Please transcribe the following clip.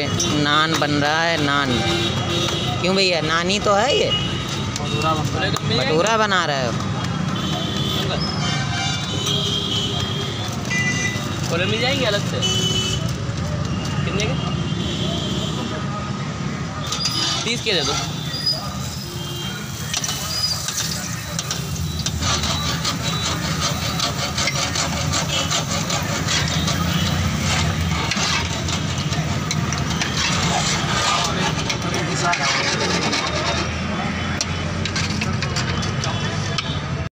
नान बन रहा है, नान। क्यों भैया, नानी तो है ये? भटूरा बना रहे हो? छोले मिल जाएंगे अलग से? कितने के? 30 के दे दो।